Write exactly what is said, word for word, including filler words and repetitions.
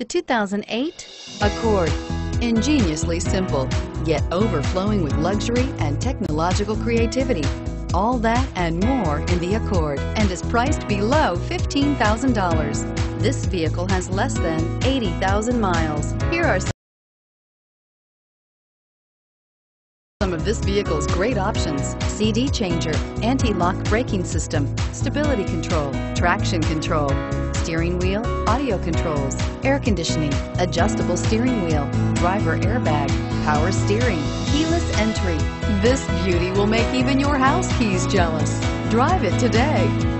two thousand eight Accord. Ingeniously simple, yet overflowing with luxury and technological creativity. All that and more in the Accord, and is priced below fifteen thousand dollars. This vehicle has less than eighty thousand miles. Here are some Some of this vehicle's great options: C D changer, anti-lock braking system, stability control, traction control, steering wheel audio controls, air conditioning, adjustable steering wheel, driver airbag, power steering, keyless entry. This beauty will make even your house keys jealous. Drive it today.